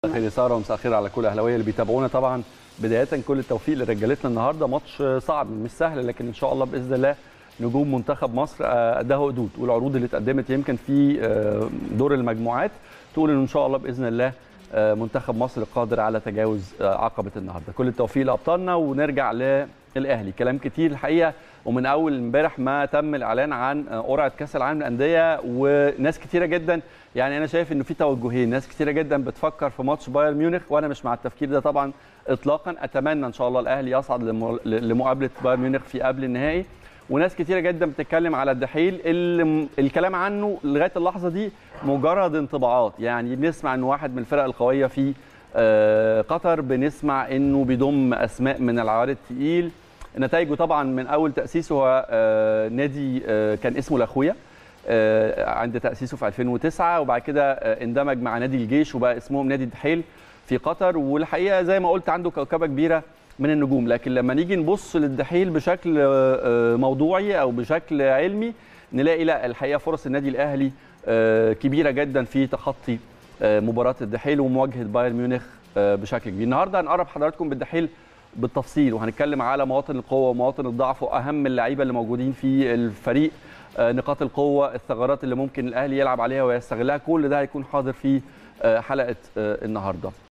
خير ساره ومساء الخير على كل اهلاويه اللي بيتابعونا. طبعا بدايه كل التوفيق لرجالتنا النهارده. ماتش صعب مش سهل، لكن ان شاء الله باذن الله نجوم منتخب مصر اداه قدود، والعروض اللي اتقدمت يمكن في دور المجموعات تقول ان شاء الله باذن الله منتخب مصر قادر على تجاوز عقبه النهارده. كل التوفيق لابطالنا، ونرجع للاهلي. كلام كتير الحقيقه، ومن اول امبارح ما تم الاعلان عن قرعه كاس العالم للانديه، وناس كتيره جدا يعني انا شايف انه في توجهين. ناس كتيره جدا بتفكر في ماتش بايرن ميونخ، وانا مش مع التفكير ده طبعا اطلاقا. اتمنى ان شاء الله الاهلي يصعد لمقابله بايرن ميونخ في قبل النهائي. وناس كتيره جدا بتتكلم على الدحيل، الكلام عنه لغايه اللحظه دي مجرد انطباعات. يعني بنسمع انه واحد من الفرق القويه في قطر، بنسمع انه بيضم اسماء من العيار الثقيل. نتائجه طبعا من اول تاسيسه هو نادي كان اسمه الاخويه عند تاسيسه في 2009، وبعد كده اندمج مع نادي الجيش وبقى اسمهم نادي الدحيل في قطر. والحقيقه زي ما قلت عنده كوكبه كبيره من النجوم، لكن لما نيجي نبص للدحيل بشكل موضوعي او بشكل علمي نلاقي لا، الحقيقه فرص النادي الاهلي كبيره جدا في تخطي مباراه الدحيل ومواجهه بايرن ميونخ بشكل كبير. النهارده هنقرب حضراتكم بالدحيل بالتفصيل، وهنتكلم على مواطن القوه ومواطن الضعف واهم اللعيبه اللي موجودين في الفريق، نقاط القوه، الثغرات اللي ممكن الاهلي يلعب عليها ويستغلها. كل ده هيكون حاضر في حلقه النهارده.